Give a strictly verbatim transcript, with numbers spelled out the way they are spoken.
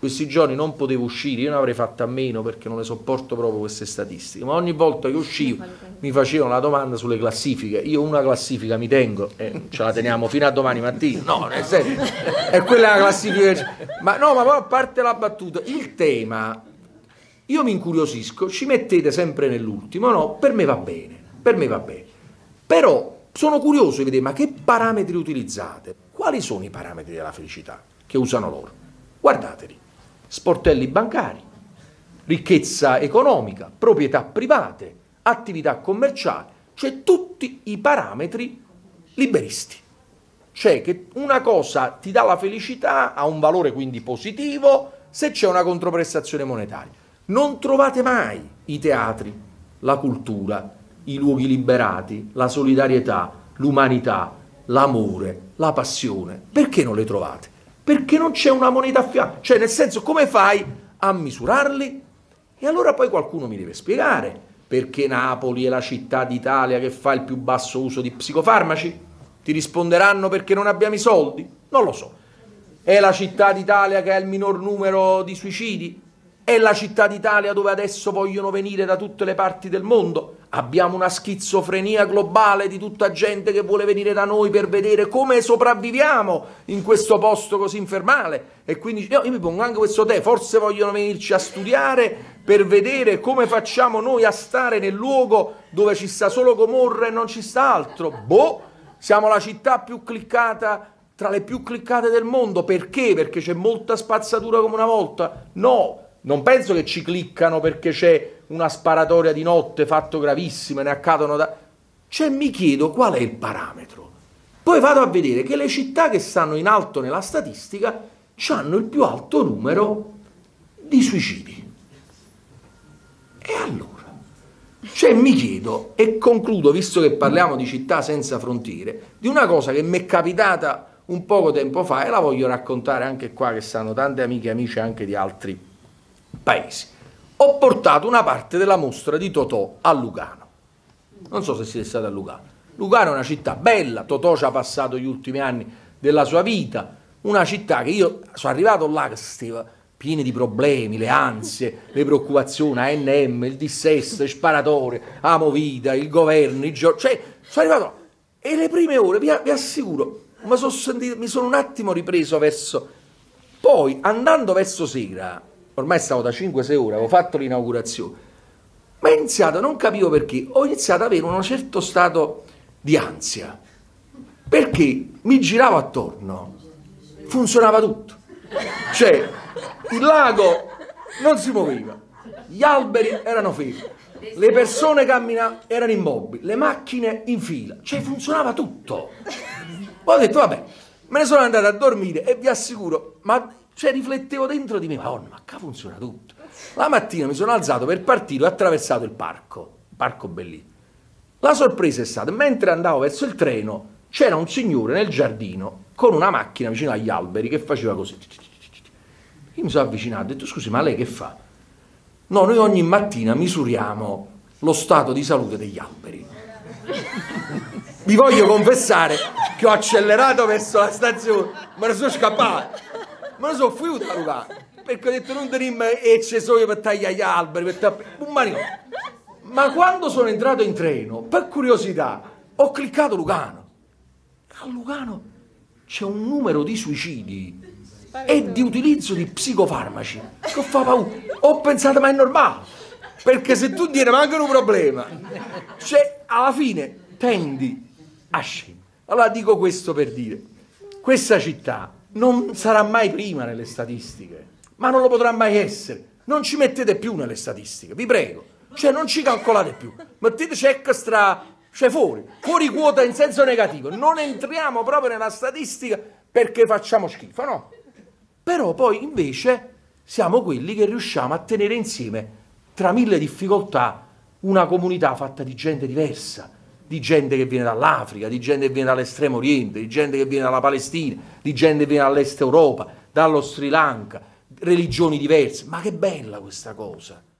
questi giorni non potevo uscire, io ne avrei fatto a meno perché non le sopporto proprio queste statistiche, ma ogni volta che uscivo mi facevano la domanda sulle classifiche. Io una classifica mi tengo e ce la teniamo fino a domani mattina, no, nel senso, è quella la classifica. Ma no, ma poi a parte la battuta, il tema, io mi incuriosisco, ci mettete sempre nell'ultimo, no, per me va bene, per me va bene, però sono curioso di vedere, ma che parametri utilizzate? Quali sono i parametri della felicità che usano loro? Guardateli: sportelli bancari, ricchezza economica, proprietà private, attività commerciali, cioè tutti i parametri liberisti. Cioè che una cosa ti dà la felicità, ha un valore quindi positivo, se c'è una controprestazione monetaria. Non trovate mai i teatri, la cultura, i luoghi liberati, la solidarietà, l'umanità, l'amore, la passione. Perché non le trovate? Perché non c'è una moneta a fianco. Cioè, nel senso, come fai a misurarli? E allora poi qualcuno mi deve spiegare perché Napoli è la città d'Italia che fa il più basso uso di psicofarmaci? Ti risponderanno perché non abbiamo i soldi? Non lo so. È la città d'Italia che ha il minor numero di suicidi? È la città d'Italia dove adesso vogliono venire da tutte le parti del mondo? Abbiamo una schizofrenia globale di tutta gente che vuole venire da noi per vedere come sopravviviamo in questo posto così infernale. E quindi io, io mi pongo anche questo tema, forse vogliono venirci a studiare per vedere come facciamo noi a stare nel luogo dove ci sta solo Gomorra e non ci sta altro. Boh, siamo la città più cliccata, tra le più cliccate del mondo. Perché? Perché c'è molta spazzatura come una volta? No. Non penso che ci cliccano perché c'è una sparatoria di notte fatto gravissima, ne accadono da... Cioè mi chiedo qual è il parametro. Poi vado a vedere che le città che stanno in alto nella statistica hanno il più alto numero di suicidi. E allora? Cioè mi chiedo, e concludo, visto che parliamo di città senza frontiere, di una cosa che mi è capitata un poco tempo fa e la voglio raccontare anche qua, che stanno tante amiche e amici anche di altri paesi. Ho portato una parte della mostra di Totò a Lugano. Non so se siete stati a Lugano. Lugano è una città bella, Totò ci ha passato gli ultimi anni della sua vita, una città che io sono arrivato là che stava piena di problemi, le ansie, le preoccupazioni, A N M, il dissesto, le sparatorie, la movida, il governo, i giochi, cioè sono arrivato là. E le prime ore, vi, vi assicuro, mi sono, sentito, mi sono un attimo ripreso verso... Poi, andando verso sera, ormai stavo da cinque sei ore, avevo fatto l'inaugurazione, ma ho iniziato, non capivo perché, ho iniziato ad avere un certo stato di ansia, perché mi giravo attorno, funzionava tutto, cioè il lago non si muoveva, gli alberi erano fermi, le persone camminavano, erano immobili, le macchine in fila, cioè funzionava tutto. Poi ho detto vabbè, me ne sono andato a dormire e vi assicuro, ma cioè riflettevo dentro di me, ma, oh, ma qua funziona tutto. La mattina mi sono alzato per partire, ho attraversato il parco, il parco bellissimo. La sorpresa è stata, mentre andavo verso il treno, c'era un signore nel giardino con una macchina vicino agli alberi che faceva così. Io mi sono avvicinato e ho detto, scusi, ma lei che fa? No, noi ogni mattina misuriamo lo stato di salute degli alberi. Vi voglio confessare che ho accelerato verso la stazione, me ne sono scappato, me ne sono fuggito a Lugano, perché ho detto non tenim e ci sono io per tagliare gli alberi, per tapp... un manino. Ma quando sono entrato in treno, per curiosità, ho cliccato Lugano. A Lugano c'è un numero di suicidi e di utilizzo di psicofarmaci che fa paura. Ho pensato, ma è normale, perché se tu tieni manca un problema, cioè alla fine tendi a scendere. Allora dico questo per dire, questa città non sarà mai prima nelle statistiche, ma non lo potrà mai essere. Non ci mettete più nelle statistiche, vi prego. Cioè non ci calcolate più, metteteci extra, cioè fuori, fuori quota in senso negativo, non entriamo proprio nella statistica perché facciamo schifo, no? Però poi invece siamo quelli che riusciamo a tenere insieme, tra mille difficoltà, una comunità fatta di gente diversa, di gente che viene dall'Africa, di gente che viene dall'estremo oriente, di gente che viene dalla Palestina, di gente che viene dall'est Europa, dallo Sri Lanka, religioni diverse. Ma che bella questa cosa!